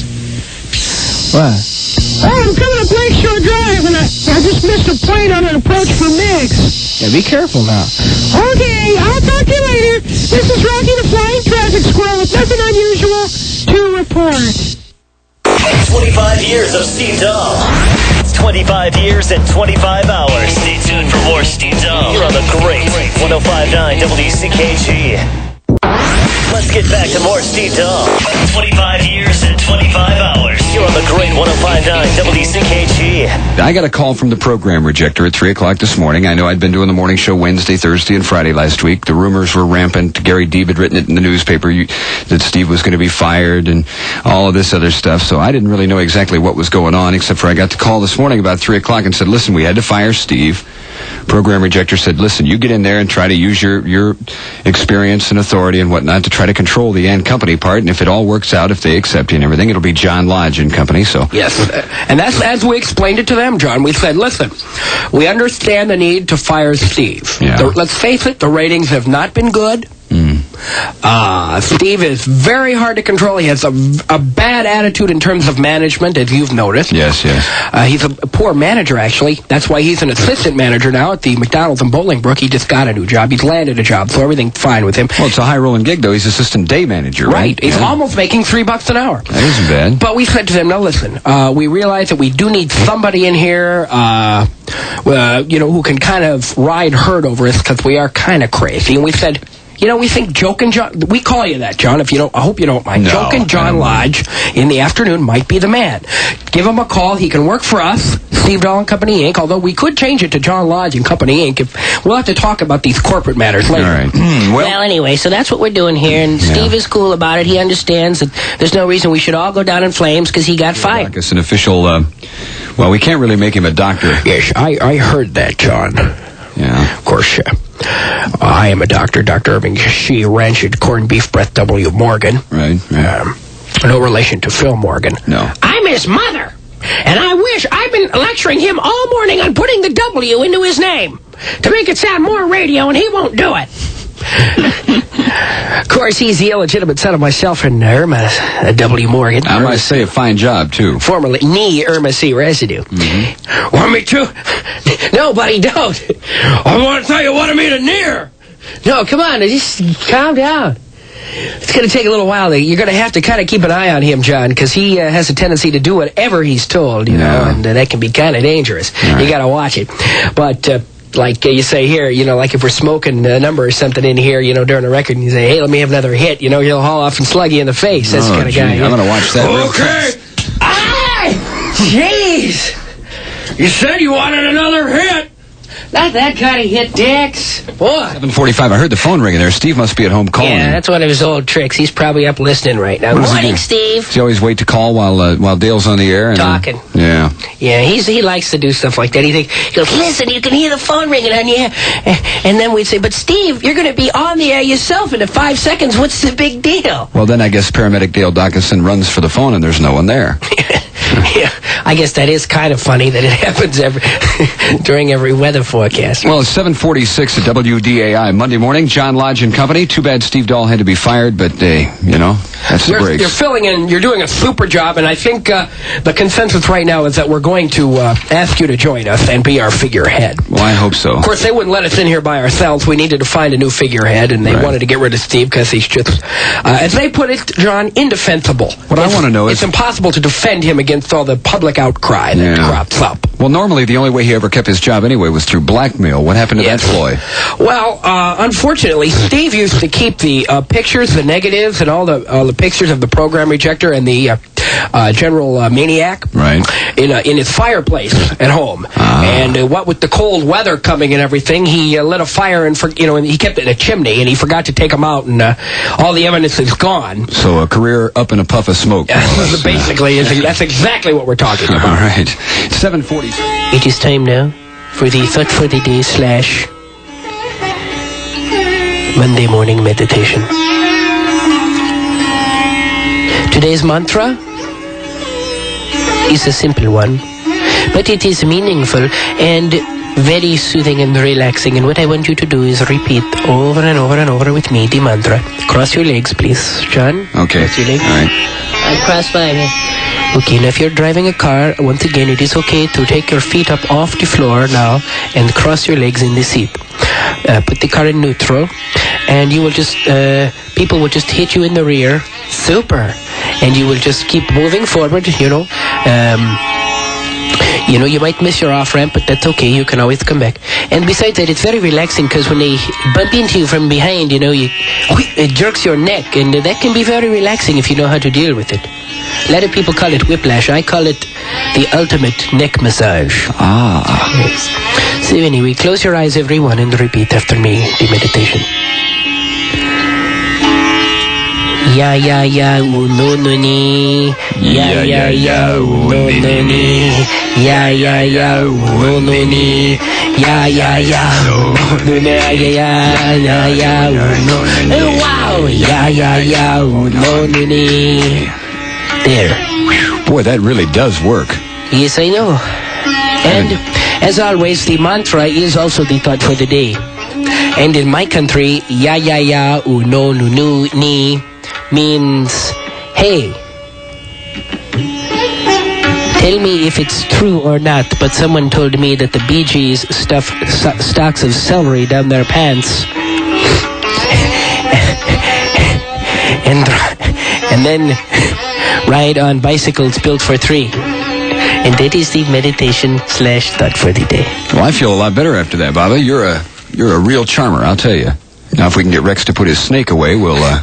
What? Oh, I'm coming up Lakeshore Drive, and I, I just missed a plane on an approach for Miggs. Yeah, be careful now. Okay, I'll talk to you later. This is Rocky the Flying Traffic Squirrel with nothing unusual to report. twenty-five years of Steve Dahl. twenty-five years and twenty-five hours. Stay tuned for more Steve Dahl. You're on the great one oh five point nine W C K G. Let's get back to more Steve Dahl. twenty-five years and twenty-five hours. You're on the great one oh five point nine W C K G. I got a call from the program rejector at three o'clock this morning. I know I'd been doing the morning show Wednesday, Thursday, and Friday last week. The rumors were rampant. Gary Deeb had written it in the newspaper you, that Steve was going to be fired and all of this other stuff. So I didn't really know exactly what was going on, except for I got the call this morning about three o'clock and said, listen, we had to fire Steve. Program rejector said, listen, you get in there and try to use your, your experience and authority and whatnot to try to control the and company part, and if it all works out, if they accept you and everything, it'll be John Lodge and company. So yes, and that's as we explained it to them, John. We said, listen, we understand the need to fire Steve. Yeah. The, let's face it, the ratings have not been good. Mm. Uh, Steve is very hard to control. He has a, a bad attitude in terms of management, as you've noticed. Yes, yes. Uh, he's a poor manager, actually. That's why he's an assistant manager now at the McDonald's in Bolingbrook. He just got a new job. He's landed a job, so everything's fine with him. Well, it's a high-rolling gig, though. He's assistant day manager, right? Right. He's yeah. almost making three bucks an hour. That isn't bad. But we said to them, no, listen, uh, we realize that we do need somebody in here, uh, uh, you know, who can kind of ride herd over us, because we are kind of crazy. And we said, you know, we think Jokin' John, we call you that, John, if you don't, I hope you don't mind. No, Jokin' John Lodge in the afternoon might be the man. Give him a call. He can work for us, Steve Dahl and Company, Incorporated, although we could change it to John Lodge and Company, Incorporated. If, we'll have to talk about these corporate matters later. All right. well, well, anyway, so that's what we're doing here, and Yeah. Steve is cool about it. He understands that there's no reason we should all go down in flames because he got fired. It's an official, uh, well, we can't really make him a doctor. Yes, I, I heard that, John. Yeah. Of course, uh, I am a doctor, Doctor Irving She Ranchid Corned Beef Breath W. Morgan. Right. right. Um, no relation to Phil Morgan. No. I'm his mother, and I wish I've been lecturing him all morning on putting the W into his name to make it sound more radio, and he won't do it. Of course, he's the illegitimate son of myself and Irma uh, W. Morgan. I might say a fine job, too. Formerly knee Irma C. residue. Mm-hmm. Want me to? No, buddy, don't. I want to tell you what I mean a near. No, come on, just calm down. It's going to take a little while. You're going to have to kind of keep an eye on him, John, because he uh, has a tendency to do whatever he's told, you know, Yeah. and uh, that can be kind of dangerous. Right. You got to watch it. But... Uh, like uh, you say here, you know, like if we're smoking a number or something in here, you know, during a record, and you say, hey, let me have another hit, you know, he'll haul off and slug you in the face. That's Oh, the kind of gee, guy. I'm going to watch that real Okay. quick. Aye! Jeez! You said you wanted another hit. Not that kind of hit, Dix. Boy. seven forty-five. I heard the phone ringing there. Steve must be at home calling. Yeah, that's one of his old tricks. He's probably up listening right now. What does he Morning, do? Steve. Does he always wait to call while uh, while Dale's on the air? And, uh, Talking. yeah. Yeah, he's he likes to do stuff like that. He, think, he goes, listen, you can hear the phone ringing on you. And then we'd say, but Steve, you're going to be on the air yourself in five seconds. What's the big deal? Well, then I guess paramedic Dale Dawkinson runs for the phone and there's no one there. Yeah, I guess that is kind of funny that it happens every during every weather forecast. Well, it's seven forty-six at W D A I. Monday morning, John Lodge and Company. Too bad Steve Dahl had to be fired, but, uh, you know, that's the You're, breaks. you're filling in, you're doing a super job, and I think uh, the consensus right now is that we're going to uh, ask you to join us and be our figurehead. Well, I hope so. Of course, they wouldn't let us in here by ourselves. We needed to find a new figurehead, and they Right. wanted to get rid of Steve because he's just, uh, as they put it, John, indefensible. What I want to know is... It's impossible to defend him against all the public outcry that Yeah. crops up. Well, normally the only way he ever kept his job anyway was through blackmail. What happened to Yes. that ploy? Well, uh, unfortunately, Steve used to keep the uh, pictures, the negatives, and all the all the pictures of the program rejector and the uh, uh, general uh, maniac Right. in uh, in his fireplace at home. Ah. And uh, what with the cold weather coming and everything, he uh, lit a fire and for, you know, and he kept it in a chimney, and he forgot to take them out, and uh, all the evidence is gone. So a career up in a puff of smoke. Basically, is, that's exactly what we're talking All about. right. seven forty. It is time now for the Thought for the Day slash Monday morning meditation. Today's mantra is a simple one, but it is meaningful and very soothing and relaxing. And what I want you to do is repeat over and over and over with me the mantra. Cross your legs, please, John. Okay. Cross your legs. All right. I cross mine. Okay, now if you're driving a car, once again, it is okay to take your feet up off the floor now and cross your legs in the seat. Uh, put the car in neutral, and you will just, uh, people will just hit you in the rear. Super. And you will just keep moving forward, you know. Um, you know, you might miss your off-ramp, but that's okay. You can always come back. And besides that, it's very relaxing because when they bump into you from behind, you know, you, it jerks your neck, and that can be very relaxing if you know how to deal with it. A lot of people call it whiplash. I call it the ultimate neck massage. Ah. Yes. So anyway, close your eyes, everyone, and repeat after me the meditation. Ya ya ya uno no ni. Ya ya ya uno no ni. Ya ya ya uno no ni. Ya ya ya uno ya ya ya ya uno. Wow. Ya ya ya uno no ni. There. Boy, that really does work. Yes, I know. And as always, the mantra is also the thought for the day. And in my country, ya ya ya uno no no ni means, hey, tell me if it's true or not, but someone told me that the Bee Gees stuff st- stalks of celery down their pants and and then ride on bicycles built for three. And that is the meditation slash thought for the day. Well, I feel a lot better after that, Baba. You're a you're a real charmer, I'll tell you. Now, if we can get Rex to put his snake away, we'll, uh...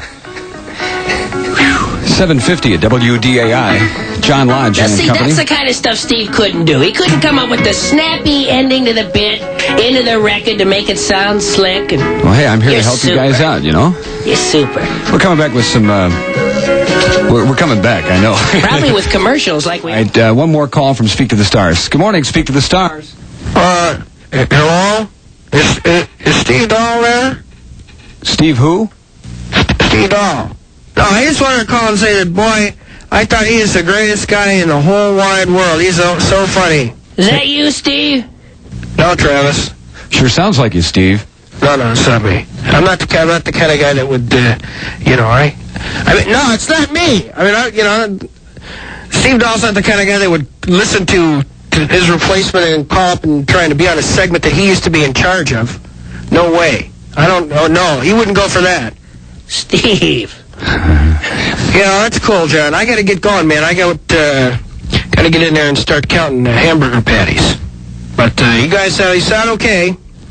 seven fifty at W D A I. John Lodge Now, and see, Company. that's the kind of stuff Steve couldn't do. He couldn't come up with the snappy ending to the bit, into the record to make it sound slick. And Well, hey, I'm here You're to help super. you guys out, you know? You're super. We're coming back with some, uh... We're, we're coming back, I know. Probably with commercials like we... All right, uh, one more call from Speak to the Stars. Good morning, Speak to the Stars. Uh, hello? Is, is, is Steve Dahl there? Steve who? Steve Dahl. No, I just wanted to call and say that, boy, I thought he is the greatest guy in the whole wide world. He's so, so funny. Is that you, Steve? No, Travis. Sure sounds like you, Steve. No, no, it's not me. I'm not the I'm not the kind of guy that would, uh, you know, I, I mean, no, it's not me. I mean, I, you know, Steve Dahl's not the kind of guy that would listen to, to his replacement and call up and trying to be on a segment that he used to be in charge of. No way. I don't. Oh no, he wouldn't go for that. Steve. You know, that's cool, John. I got to get going, man. I got uh, got to get in there and start counting uh, hamburger patties. But uh, you guys, uh, you sound okay.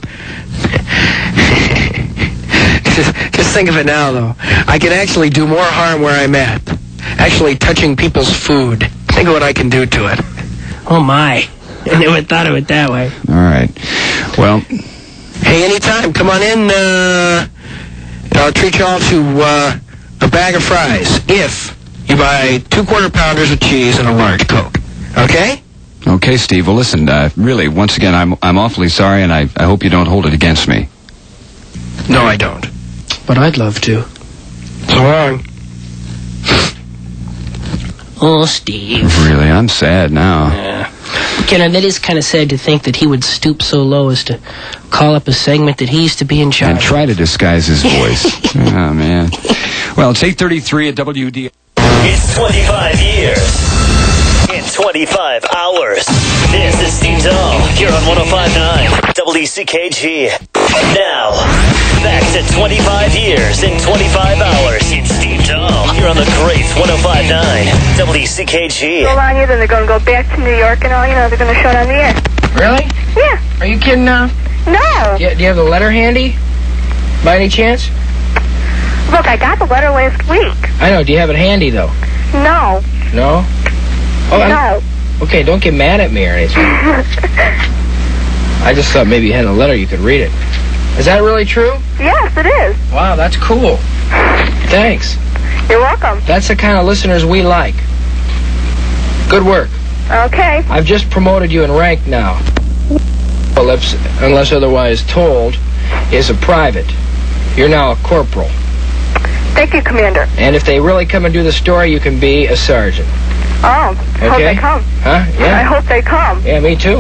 just, just think of it now, though. I can actually do more harm where I'm at. Actually touching people's food. Think of what I can do to it. Oh, my. I never thought of it that way. All right. Well... Hey, anytime. Come on in. Uh, I'll treat you all to uh, a bag of fries if you buy two quarter pounders of cheese and a large Coke. Okay? Okay, Steve. Well, listen, uh, really, once again, I'm I'm awfully sorry, and I, I hope you don't hold it against me. No, I don't. But I'd love to. So long. Oh, Steve. Really, I'm sad now. Yeah. You know, that is kind of sad to think that he would stoop so low as to call up a segment that he used to be in charge And try to disguise his voice. Oh, man. Well, it's eight thirty-three at W D A I. It's twenty-five years in twenty-five hours. This is Steve Dahl here on one oh five point nine W C K G. Now, back to twenty-five years in twenty-five hours. It's Steve Dahl here on the great one oh five point nine W C K G. So long, then they're going to go back to New York and all, you know, they're going to show it on the air. Really? Yeah. Are you kidding now? No. Do you, do you have the letter handy? By any chance? Look, I got the letter last week. I know. Do you have it handy, though? No. No? Oh, I'm- No. Okay, don't get mad at me or anything. I just thought maybe you had a letter you could read it. Is that really true? Yes, it is. Wow, that's cool. Thanks. You're welcome. That's the kind of listeners we like. Good work. Okay. I've just promoted you in rank now. Unless, unless otherwise told, is a private. You're now a corporal. Thank you, Commander. And if they really come and do the story, you can be a sergeant. Oh, okay. Hope they come. Huh? Yeah. I hope they come. Yeah, me too.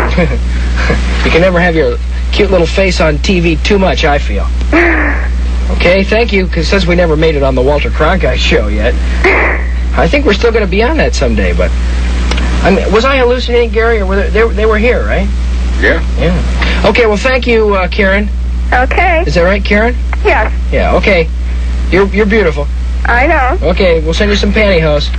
You can never have your cute little face on T V too much, I feel. Okay, thank you, because since we never made it on the Walter Cronkite show yet, I think we're still going to be on that someday, but... I mean, was I hallucinating, Gary, or were they, they, they were here, right? Yeah. Yeah. Okay, well, thank you, uh, Karen. Okay. Is that right, Karen? Yes. Yeah, okay. You're, you're beautiful. I know. Okay, we'll send you some pantyhose.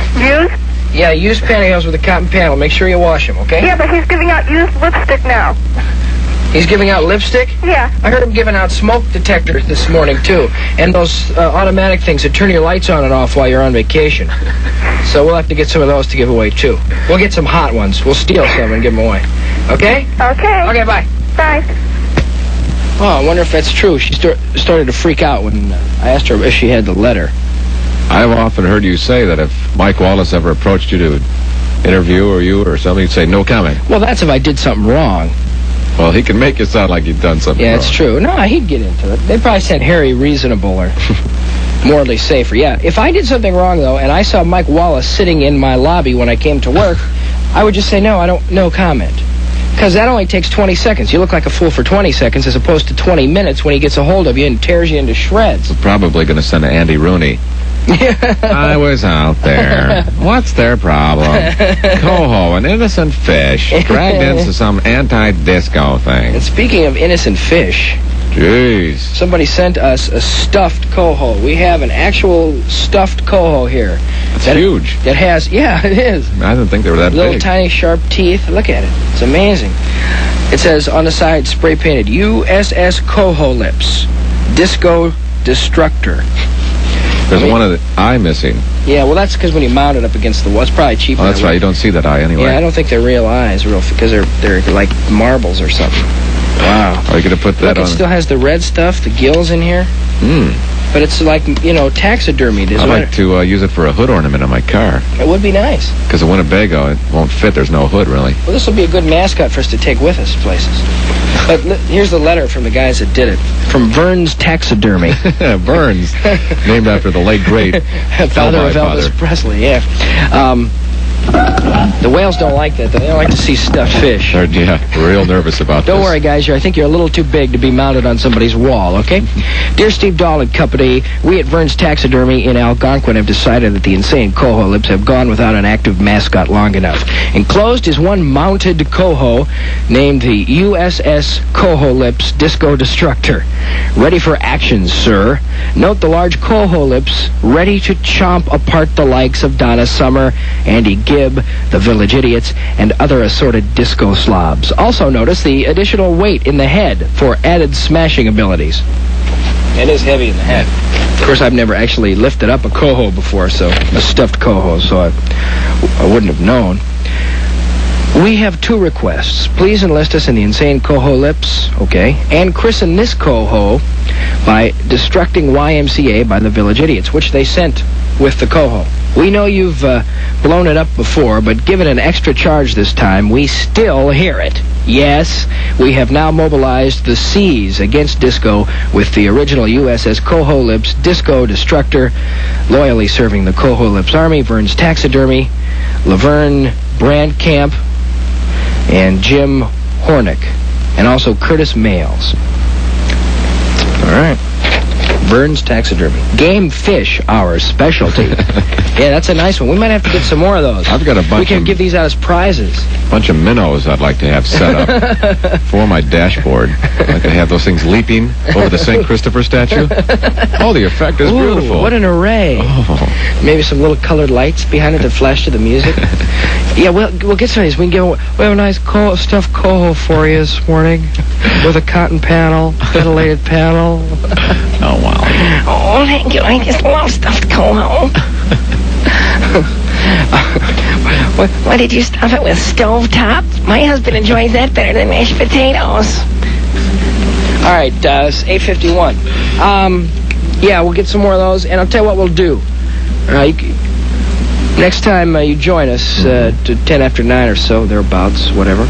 Used? Yeah, used pantyhose with a cotton panel. Make sure you wash them, okay? Yeah, but he's giving out used lipstick now. He's giving out lipstick? Yeah. I heard him giving out smoke detectors this morning, too. And those uh, automatic things that turn your lights on and off while you're on vacation. So we'll have to get some of those to give away, too. We'll get some hot ones. We'll steal some and give them away. Okay? Okay. Okay, bye. Bye. Oh, I wonder if that's true. She start, started to freak out when uh, I asked her if she had the letter. I've often heard you say that if Mike Wallace ever approached you to interview or you or something, you'd say no comment. Well, that's if I did something wrong. Well, he can make it sound like you've done something Yeah, wrong. it's true. No, he'd get into it. They'd probably send Harry reasonable or morally safer. Yeah, if I did something wrong, though, and I saw Mike Wallace sitting in my lobby when I came to work, I would just say, no, I don't, no comment. Because that only takes twenty seconds. You look like a fool for twenty seconds as opposed to twenty minutes when he gets a hold of you and tears you into shreds. We're probably going to send Andy Rooney. I was out there. What's their problem? Coho, an innocent fish, dragged into some anti-disco thing. And speaking of innocent fish... Jeez. Somebody sent us a stuffed coho. We have an actual stuffed coho here. It's that, huge. That has, yeah, it is. I didn't think they were that Little big. tiny sharp teeth. Look at it. It's amazing. It says on the side, spray painted, U S S Coho Lips, Disco Destructor. There's I mean, one of the eye missing. Yeah, well, that's because when you mount it up against the wall, it's probably cheaper. Oh, that's right. You don't see that eye anyway. Yeah, I don't think they're real eyes, real, because they're they're like marbles or something. Wow. Are you going to put that Look, on? it still has the red stuff, the gills in here. Hmm. But it's like, you know, taxidermied. I like to uh, use it for a hood ornament on my car. It would be nice. Because in Winnebago, it won't fit. There's no hood, really. Well, this will be a good mascot for us to take with us places. But li- here's the letter from the guys that did it. From Vern's Taxidermy. Burns. Named after the late, great father of father. Elvis Presley, yeah. Um, the whales don't like that, though. They don't like to see stuffed fish. They're, yeah, real nervous about Don't this. worry, guys. You're, I think you're a little too big to be mounted on somebody's wall, okay? Dear Steve Dahl and Company, we at Vern's Taxidermy in Algonquin have decided that the insane coho lips have gone without an active mascot long enough. Enclosed is one mounted coho named the U S S Coho Lips Disco Destructor. Ready for action, sir. Note the large coho lips ready to chomp apart the likes of Donna Summer, Andy Gibb, the Village Idiots, and other assorted disco slobs. Also notice the additional weight in the head for added smashing abilities. It is heavy in the head. Of course, I've never actually lifted up a coho before, so a stuffed coho, so I, I wouldn't have known. We have two requests. Please enlist us in the Insane Coho Lips, okay, and christen this coho by Destructing Y M C A by the Village Idiots, which they sent with the coho. We know you've uh, blown it up before, but given an extra charge this time, we still hear it. Yes, we have now mobilized the seas against disco with the original U S S Coho Lips Disco Destructor, loyally serving the Coho Lips Army, Vern's Taxidermy, Laverne Brandcamp, and Jim Hornick, and also Curtis Males. All right. Vern's Taxidermy. Game fish, our specialty. Yeah, that's a nice one. We might have to get some more of those. I've got a bunch We can of, give these out as prizes. bunch of minnows I'd like to have set up for my dashboard. I'd like to have those things leaping over the Saint Christopher statue. Oh, the effect is Ooh, beautiful. What an array. Oh. Maybe some little colored lights behind it that flash to the music. Yeah, we'll, we'll get some of these. We can give, we have a nice co- stuffed coho for you this morning with a cotton panel, ventilated panel. Oh, wow. Oh, thank you. I just love stuffed coho. what, what did you stuff it with? Stovetop? My husband enjoys that better than mashed potatoes. All right, uh, it's eight fifty-one. Um, yeah, we'll get some more of those, and I'll tell you what we'll do. Uh, you, Next time uh, you join us uh, to ten after nine or so, thereabouts, whatever,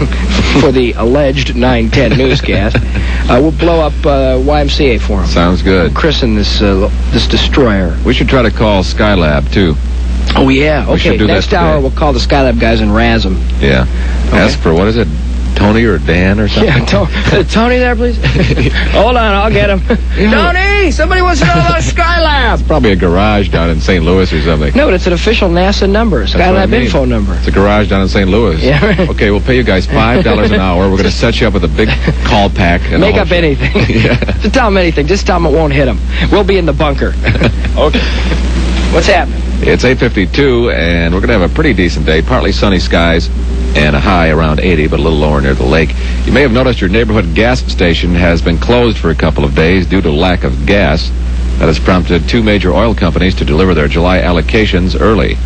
for the alleged nine ten newscast, uh, we'll blow up uh, Y M C A for him. Sounds good. We'll christen this, uh, this destroyer. We should try to call Skylab, too. Oh, yeah. We should Okay, do next that hour today. we'll call the Skylab guys and razz them. Yeah. Okay. Ask for, what is it, Tony or Dan or something? Yeah, to- Tony there, please? Hold on, I'll get him. Tony, somebody wants to know about Skylab. Probably a garage down in Saint Louis or something. No, but it's an official NASA number, That's what I Skylab mean. info number. It's a garage down in Saint Louis. Yeah, right. Okay, we'll pay you guys five dollars an hour. We're going to set you up with a big call pack. And Make all up that. anything. Yeah. Just tell them anything. Just tell them it won't hit them. We'll be in the bunker. Okay. What's happening? It's eight fifty-two, and we're going to have a pretty decent day. Partly sunny skies and a high around eighty, but a little lower near the lake. You may have noticed your neighborhood gas station has been closed for a couple of days due to lack of gas. That has prompted two major oil companies to deliver their July allocations early.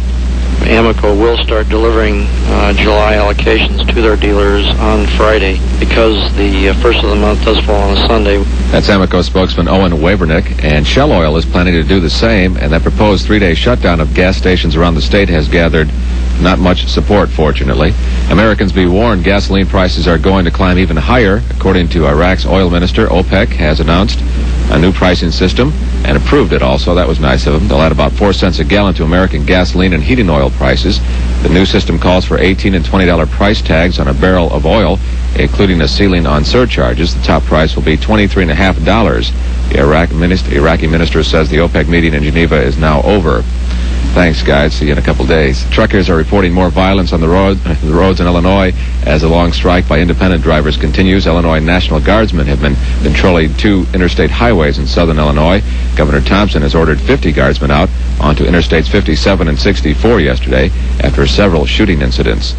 Amoco will start delivering uh, July allocations to their dealers on Friday because the uh, first of the month does fall on a Sunday. That's Amoco spokesman Owen Wavernick, and Shell Oil is planning to do the same, and that proposed three-day shutdown of gas stations around the state has gathered not much support, fortunately. Americans be warned gasoline prices are going to climb even higher. According to Iraq's oil minister, OPEC has announced a new pricing system and approved it also. That was nice of them. They'll add about four cents a gallon to American gasoline and heating oil prices. The new system calls for eighteen and twenty dollar price tags on a barrel of oil, including a ceiling on surcharges. The top price will be twenty-three and a half dollars. The Iraq minister, Iraqi minister says the OPEC meeting in Geneva is now over. Thanks, guys. See you in a couple days. Truckers are reporting more violence on the, road, the roads in Illinois as the long strike by independent drivers continues. Illinois National Guardsmen have been patrolling two interstate highways in southern Illinois. Governor Thompson has ordered fifty guardsmen out onto Interstates fifty-seven and sixty-four yesterday after several shooting incidents.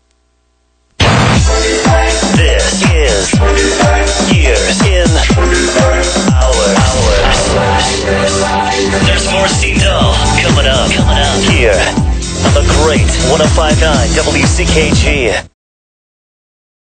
This is Years in Hours. There's more Steve Dahl coming up, coming up here on the great one oh five point nine W C K G.